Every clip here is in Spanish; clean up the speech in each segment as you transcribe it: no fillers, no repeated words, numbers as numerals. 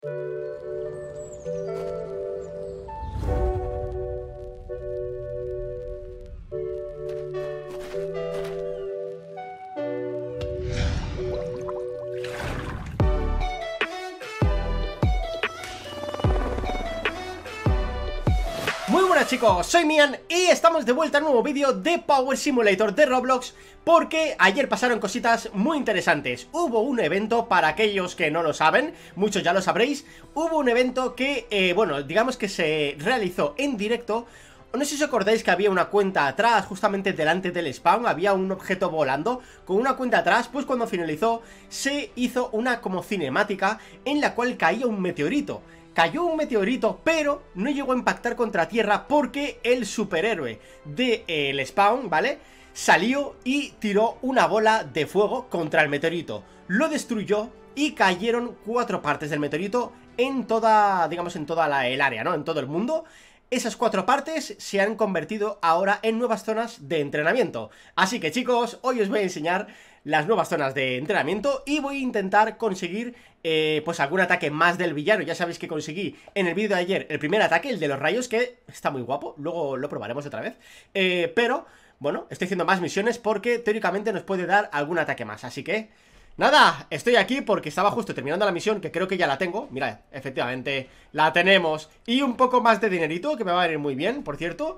Muy buenas chicos, soy Mian y estamos de vuelta en un nuevo vídeo de Power Simulator de Roblox. Porque ayer pasaron cositas muy interesantes. Hubo un evento, para aquellos que no lo saben, muchos ya lo sabréis. Hubo un evento que, bueno, digamos que se realizó en directo. No sé si os acordáis que había una cuenta atrás, justamente delante del spawn, había un objeto volando con una cuenta atrás. Pues cuando finalizó se hizo una como cinemática en la cual caía un meteorito. Cayó un meteorito, pero no llegó a impactar contra tierra porque el superhéroe del spawn, ¿vale?, salió y tiró una bola de fuego contra el meteorito. Lo destruyó y cayeron 4 partes del meteorito en toda, digamos, en toda el área, ¿no?, en todo el mundo. Esas 4 partes se han convertido ahora en nuevas zonas de entrenamiento. Así que chicos, hoy os voy a enseñar las nuevas zonas de entrenamiento y voy a intentar conseguir pues algún ataque más del villano. Ya sabéis que conseguí en el vídeo de ayer el primer ataque, el de los rayos, que está muy guapo. Luego lo probaremos otra vez, pero bueno, estoy haciendo más misiones porque teóricamente nos puede dar algún ataque más. Así que nada, estoy aquí porque estaba justo terminando la misión, que creo que ya la tengo. Mirad, efectivamente, la tenemos. Y un poco más de dinerito, que me va a venir muy bien, por cierto.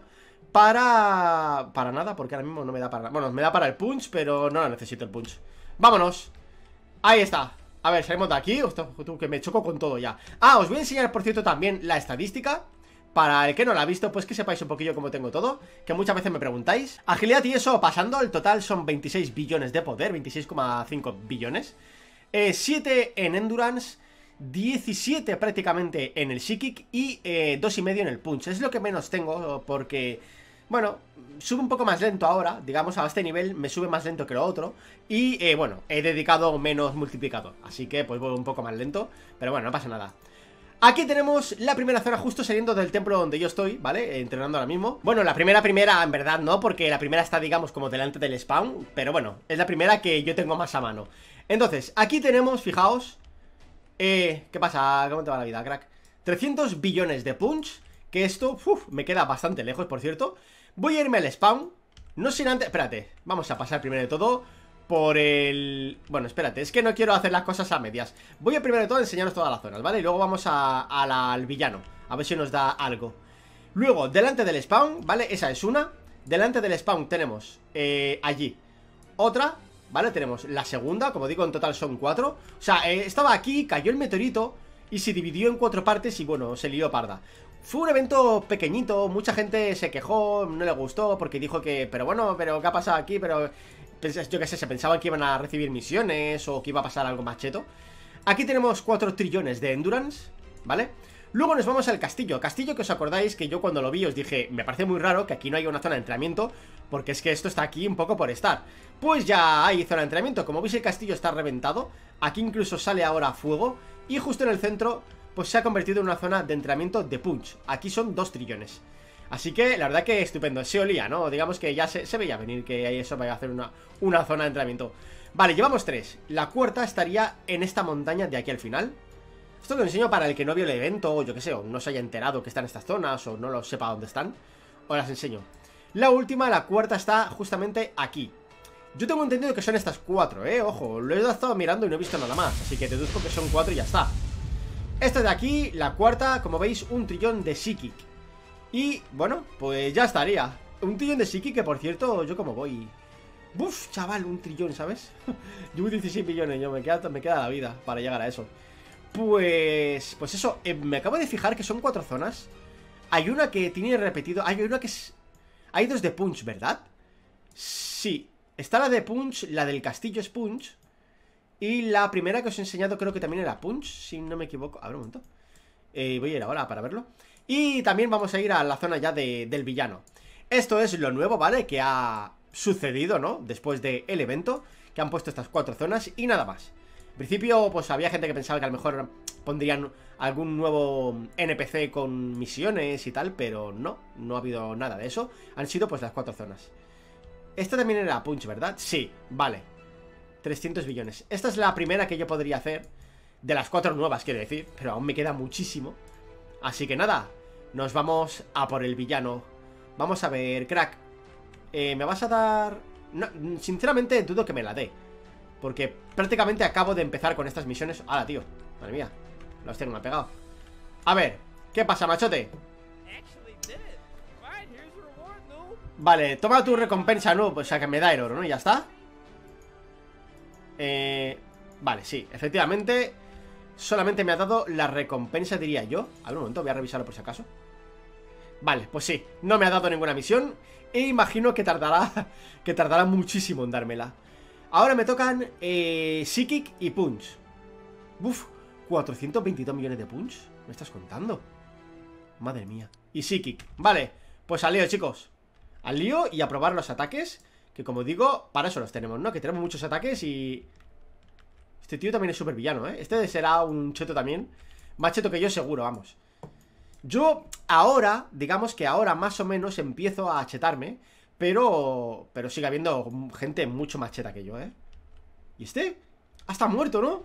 Para nada, porque ahora mismo no me da para nada. Bueno, me da para el punch, pero no necesito el punch. Vámonos. Ahí está. A ver, salimos de aquí. Ostras, que me choco con todo ya. Ah, os voy a enseñar, por cierto, también la estadística. Para el que no la ha visto, pues que sepáis un poquillo cómo tengo todo, que muchas veces me preguntáis. Agilidad y eso pasando, el total son 26 billones de poder, 26,5 billones, 7 en Endurance, 17 prácticamente en el Psychic y 2,5 en el Punch. Es lo que menos tengo porque, bueno, sube un poco más lento ahora, digamos, a este nivel me sube más lento que lo otro. Y bueno, he dedicado menos multiplicador, así que pues voy un poco más lento, pero bueno, no pasa nada. Aquí tenemos la primera zona justo saliendo del templo donde yo estoy, ¿vale? Entrenando ahora mismo. Bueno, la primera en verdad no, porque la primera está, digamos, como delante del spawn. Pero bueno, es la primera que yo tengo más a mano. Entonces, aquí tenemos, fijaos, ¿qué pasa? ¿Cómo te va la vida, crack? 300 billones de punch. Que esto, me queda bastante lejos, por cierto. Voy a irme al spawn. No sin antes, espérate, vamos a pasar primero de todo por el... Bueno, espérate, es que no quiero hacer las cosas a medias. Voy a primero de todo enseñaros todas las zonas, ¿vale? Y luego vamos al villano, a ver si nos da algo. Luego, delante del spawn, ¿vale? Esa es una. Delante del spawn tenemos allí otra, ¿vale? Tenemos la segunda, como digo, en total son 4. O sea, estaba aquí, cayó el meteorito y se dividió en 4 partes y bueno, se lió parda. Fue un evento pequeñito, mucha gente se quejó, no le gustó porque dijo que... Pero bueno, pero ¿qué ha pasado aquí? Pero... yo qué sé, se pensaban que iban a recibir misiones o que iba a pasar algo más cheto. Aquí tenemos 4 trillones de Endurance, ¿vale? Luego nos vamos al castillo. Castillo que os acordáis que yo cuando lo vi os dije, me parece muy raro que aquí no haya una zona de entrenamiento, porque es que esto está aquí un poco por estar. Pues ya hay zona de entrenamiento. Como veis, el castillo está reventado. Aquí incluso sale ahora fuego. Y justo en el centro pues se ha convertido en una zona de entrenamiento de punch. Aquí son 2 trillones. Así que la verdad que estupendo, se olía, ¿no? Digamos que ya se veía venir que eso vaya a hacer una zona de entrenamiento. Vale, llevamos 3. La cuarta estaría en esta montaña de aquí al final. Esto lo enseño para el que no vio el evento, o yo que sé, o no se haya enterado que están estas zonas, o no lo sepa dónde están. Os las enseño. La última, la cuarta, está justamente aquí. Yo tengo entendido que son estas 4, ojo, lo he estado mirando y no he visto nada más. Así que deduzco que son 4 y ya está. Esta de aquí, la cuarta, como veis, 1 trillón de Psychic. Y bueno, pues ya estaría. 1 trillón de Psychic, que por cierto, yo como voy... Buf, chaval, 1 trillón, ¿sabes? Yo voy 16 millones, me queda la vida para llegar a eso. Pues eso, me acabo de fijar que son 4 zonas. Hay una que tiene repetido, hay una que es... Hay 2 de Punch, ¿verdad? Sí, está la de Punch, la del castillo es Punch. Y la primera que os he enseñado creo que también era Punch, si no me equivoco. A ver un momento, voy a ir ahora para verlo. Y también vamos a ir a la zona ya del villano. Esto es lo nuevo, ¿vale? Que ha sucedido, ¿no? Después del evento, que han puesto estas 4 zonas y nada más. En principio, pues había gente que pensaba que a lo mejor pondrían algún nuevo NPC con misiones y tal, pero no ha habido nada de eso. Han sido pues las 4 zonas. Esta también era Punch, ¿verdad? Sí, vale. 300 billones. Esta es la primera que yo podría hacer. De las 4 nuevas, quiero decir. Pero aún me queda muchísimo. Así que nada, nos vamos a por el villano. Vamos a ver, crack. ¿Me vas a dar...? No, sinceramente dudo que me la dé. Porque prácticamente acabo de empezar con estas misiones. ¡Hala, tío! Madre mía. La hostia no me ha pegado. A ver, ¿qué pasa, machote? Vale, toma tu recompensa, ¿no? O sea, que me da el oro, ¿no? Y ya está. Vale, sí, efectivamente. Solamente me ha dado la recompensa, diría yo. A ver, un momento, voy a revisarlo por si acaso. Vale, pues sí, no me ha dado ninguna misión. E imagino que tardará muchísimo en dármela. Ahora me tocan Psychic y Punch. Uf, 422 millones de Punch. ¿Me estás contando? Madre mía. Y Psychic, vale, pues al lío, chicos. Al lío y a probar los ataques. Que como digo, para eso los tenemos, ¿no? Que tenemos muchos ataques y... Este tío también es súper villano, ¿eh? Este será un cheto también. Más cheto que yo seguro, vamos. Yo ahora, digamos que ahora más o menos empiezo a chetarme. Pero sigue habiendo gente mucho más cheta que yo, ¿eh? ¿Y este? Ah, está muerto, ¿no?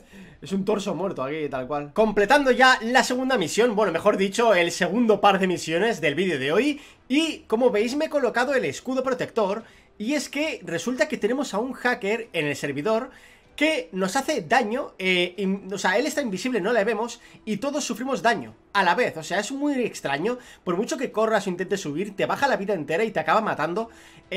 Es un torso muerto aquí, tal cual. Completando ya la segunda misión. Bueno, mejor dicho, el segundo par de misiones del vídeo de hoy. Y como veis me he colocado el escudo protector. Y es que resulta que tenemos a un hacker en el servidor que nos hace daño, o sea, él está invisible, no le vemos, y todos sufrimos daño a la vez. O sea, es muy extraño. Por mucho que corras o intentes subir, te baja la vida entera y te acaba matando.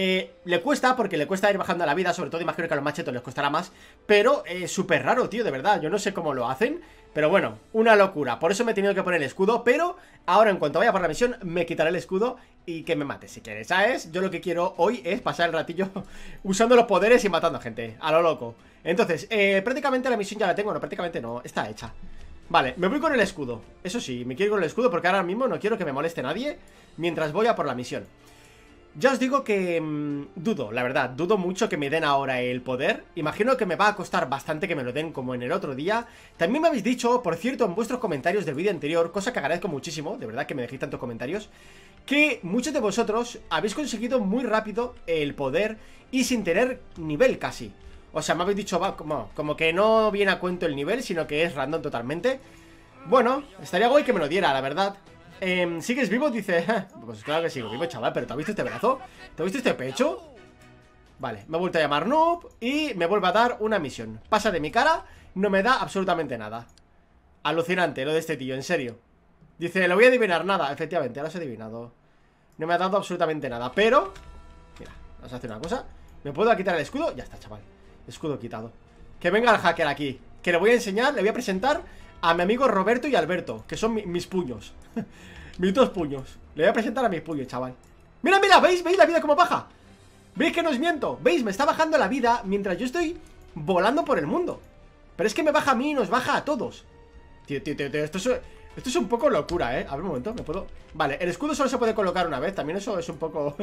Le cuesta, porque le cuesta ir bajando la vida. Sobre todo imagino que a los machetos les costará más. Pero súper raro, tío, de verdad. Yo no sé cómo lo hacen, pero bueno, una locura. Por eso me he tenido que poner el escudo. Pero ahora en cuanto vaya por la misión me quitaré el escudo y que me mate si quieres, ¿sabes? Yo lo que quiero hoy es pasar el ratillo usando los poderes y matando a gente, a lo loco. Entonces, prácticamente la misión ya la tengo. No, prácticamente no, está hecha. Vale, me voy con el escudo. Eso sí, me quiero ir con el escudo porque ahora mismo no quiero que me moleste nadie mientras voy a por la misión. Ya os digo que dudo, la verdad, dudo mucho que me den ahora el poder. Imagino que me va a costar bastante que me lo den como en el otro día. También me habéis dicho, por cierto, en vuestros comentarios del vídeo anterior, cosa que agradezco muchísimo, de verdad que me dejéis tantos comentarios, que muchos de vosotros habéis conseguido muy rápido el poder y sin tener nivel casi. O sea, me habéis dicho, va, como que no viene a cuento el nivel, sino que es random totalmente. Bueno, estaría guay que me lo diera, la verdad. ¿Sigues vivo? Dice. Pues claro que sigo vivo, chaval, pero ¿te has visto este brazo? ¿Te has visto este pecho? Vale, me he vuelto a llamar noob y me vuelve a dar una misión. Pasa de mi cara, no me da absolutamente nada. Alucinante lo de este tío, en serio. Dice, lo voy a adivinar, nada. Efectivamente, ahora se ha adivinado. No me ha dado absolutamente nada, pero mira, vamos a hacer una cosa. ¿Me puedo quitar el escudo? Ya está, chaval. Escudo quitado. Que venga el hacker aquí, que le voy a enseñar, le voy a presentar a mi amigo Roberto y Alberto, que son mis puños. Mis dos puños. Le voy a presentar a mis puños, chaval. Mira, mira, ¿veis? ¿Veis la vida cómo baja? ¿Veis que no os miento? ¿Veis? Me está bajando la vida mientras yo estoy volando por el mundo. Pero es que me baja a mí y nos baja a todos. Tío, esto es un poco locura, ¿eh? A ver un momento, ¿me puedo...? Vale, el escudo solo se puede colocar una vez. También eso es un poco...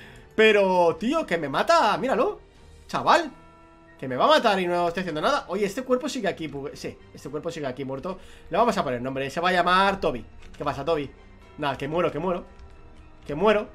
Pero, tío, que me mata. Míralo, chaval. Que me va a matar y no estoy haciendo nada. Oye, este cuerpo sigue aquí. Sí, este cuerpo sigue aquí muerto. Le vamos a poner nombre. Se va a llamar Toby. ¿Qué pasa, Toby? Nada, que muero, que muero. Que muero.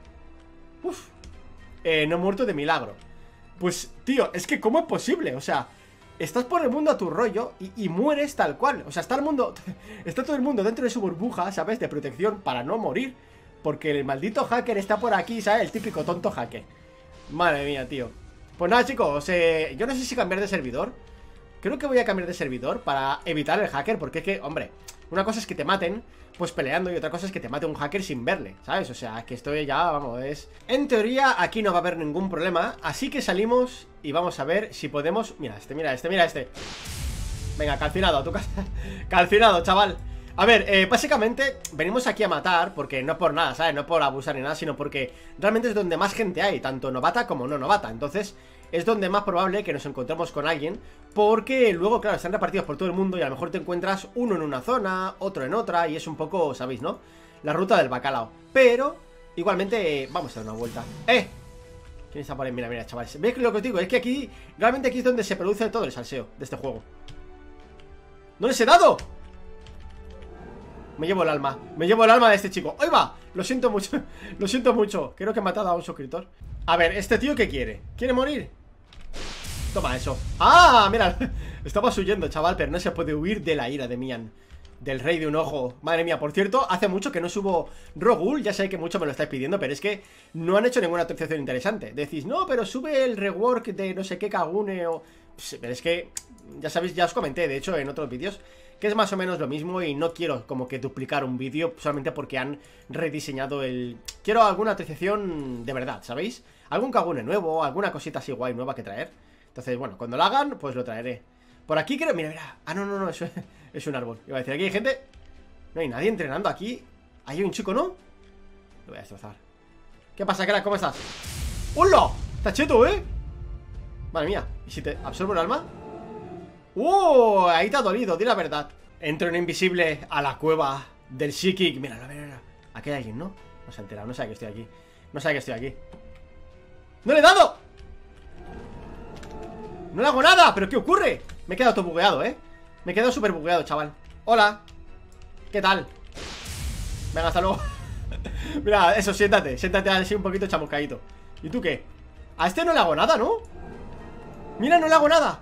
Uf. No he muerto de milagro. Pues, tío, es que ¿cómo es posible? O sea, estás por el mundo a tu rollo y mueres tal cual. O sea, está el mundo... Está todo el mundo dentro de su burbuja, ¿sabes? De protección para no morir. Porque el maldito hacker está por aquí, ¿sabes? El típico tonto hacker. Madre mía, tío. Pues nada, chicos, yo no sé si cambiar de servidor. Creo que voy a cambiar de servidor para evitar el hacker. Porque es que, hombre, una cosa es que te maten pues peleando y otra cosa es que te mate un hacker sin verle, ¿sabes? O sea, que esto ya, vamos, es... En teoría, aquí no va a haber ningún problema. Así que salimos y vamos a ver si podemos... Mira este, mira este, mira este. Venga, calcinado, a tu casa. Calcinado, chaval. A ver, básicamente venimos aquí a matar porque no por nada, ¿sabes? No por abusar ni nada, sino porque realmente es donde más gente hay, tanto novata como no novata. Entonces es donde más probable que nos encontremos con alguien, porque luego, claro, están repartidos por todo el mundo y a lo mejor te encuentras uno en una zona, otro en otra, y es un poco, ¿sabéis, no? La ruta del bacalao. Pero, igualmente, vamos a dar una vuelta. ¿Quién está por ahí? Mira, mira, chavales. ¿Veis lo que os digo? Es que aquí, realmente aquí es donde se produce todo el salseo de este juego. ¡No les he dado! Me llevo el alma de este chico. ¡Ahí va! Lo siento mucho, lo siento mucho. Creo que he matado a un suscriptor. A ver, ¿este tío qué quiere? ¿Quiere morir? Toma eso. ¡Ah! Mira, estabas huyendo, chaval, pero no se puede huir de la ira de Mian, del rey de un ojo. Madre mía, por cierto, hace mucho que no subo Rogul. Ya sé que mucho me lo estáis pidiendo, pero es que no han hecho ninguna actualización interesante. Decís, no, pero sube el rework de no sé qué Kagune o... Pero es que, ya sabéis, ya os comenté, de hecho, en otros vídeos, que es más o menos lo mismo y no quiero como que duplicar un vídeo solamente porque han rediseñado el... Quiero alguna actualización de verdad, ¿sabéis? Algún Kagune nuevo, alguna cosita así guay nueva que traer. Entonces, bueno, cuando lo hagan, pues lo traeré. Por aquí creo... Mira, mira. Ah, no, no, no, eso es un árbol. Iba a decir, aquí hay gente... No hay nadie entrenando aquí. Ahí hay un chico, ¿no? Lo voy a destrozar. ¿Qué pasa, crack? ¿Cómo estás? ¡Hola! Está cheto, ¿eh? Madre mía. ¿Y si te absorbo el alma? ¡Oh! Ahí te ha dolido, di la verdad. Entro en invisible a la cueva del Shikik. Mira, mira, mira. Aquí hay alguien, ¿no? No se ha enterado, no sabe que estoy aquí. No sabe que estoy aquí. ¡No le he dado! ¡No le hago nada! ¿Pero qué ocurre? Me he quedado todo bugueado, ¿eh? Me he quedado súper bugueado, chaval. Hola. ¿Qué tal? Venga, hasta luego. Mira, eso, siéntate. Siéntate así un poquito chamuscadito. ¿Y tú qué? A este no le hago nada, ¿no? Mira, no le hago nada.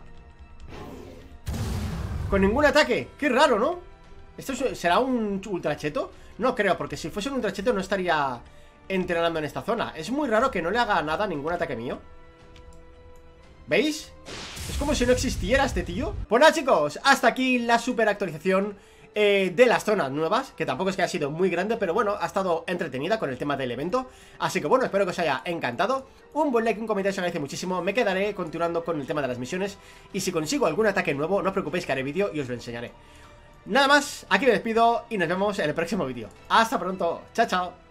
Con ningún ataque. Qué raro, ¿no? ¿Esto será un ultracheto? No creo, porque si fuese un ultracheto no estaría entrenando en esta zona. Es muy raro que no le haga nada, ningún ataque mío. ¿Veis? Es como si no existiera este tío. Pues nada, chicos, hasta aquí la super actualización de las zonas nuevas, que tampoco es que haya sido muy grande, pero bueno, ha estado entretenida con el tema del evento. Así que bueno, espero que os haya encantado. Un buen like, un comentario se agradece muchísimo. Me quedaré continuando con el tema de las misiones, y si consigo algún ataque nuevo, no os preocupéis que haré vídeo y os lo enseñaré. Nada más, aquí me despido y nos vemos en el próximo vídeo. Hasta pronto, chao, chao.